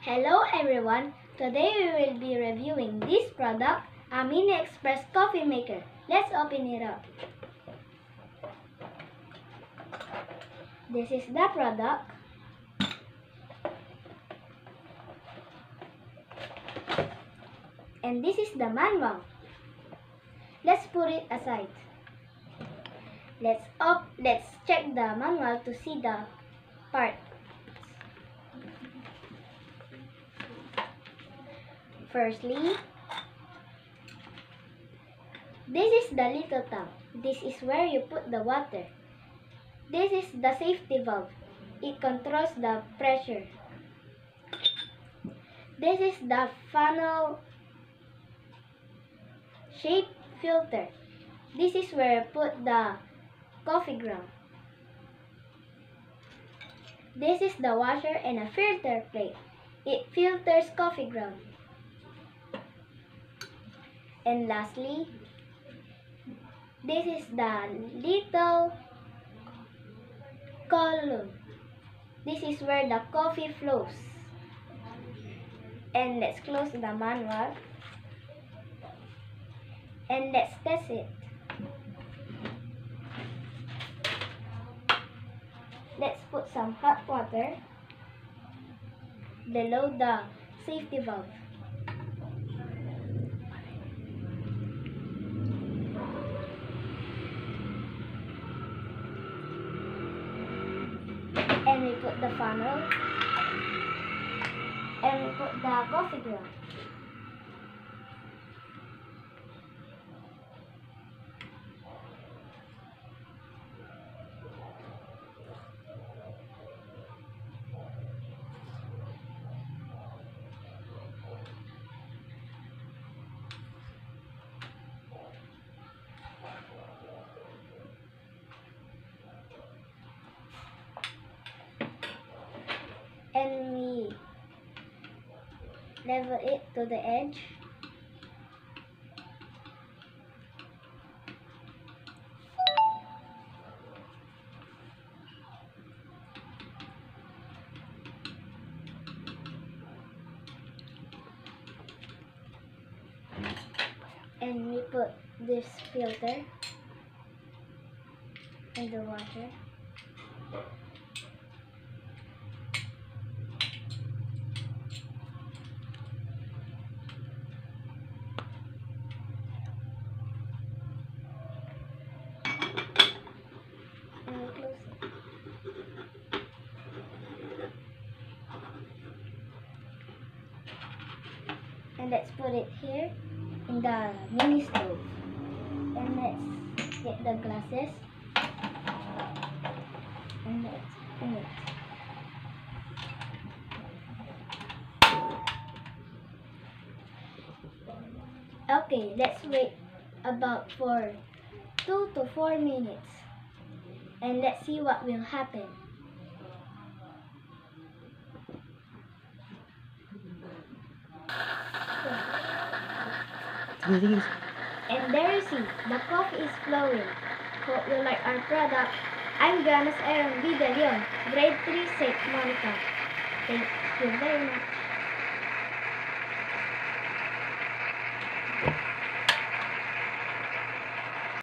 Hello everyone, today we will be reviewing this product, a Mini Express Coffee Maker. Let's open it up. This is the product. And this is the manual. Let's put it aside. Let's check the manual to see the parts. Firstly, this is the little tank. This is where you put the water. This is the safety valve. It controls the pressure. This is the funnel shape filter. This is where you put the coffee ground. This is the washer and a filter plate. It filters coffee ground. And lastly, this is the little column. This is where the coffee flows. And let's close the manual. And let's test it. Let's put some hot water below the safety valve. And we put the funnel. And we put the coffee ground. And we level it to the edge. And we put this filter in the water. And we close it. And let's put it here in the mini stove. And let's get the glasses. And let's open it. Okay, let's wait about for 2 to 4 minutes. And let's see what will happen. And there you see, the coffee is flowing. Hope you like our product. I'm Granas Aaron B. De Leon, Grade 3 St. Monica. Thank you very much.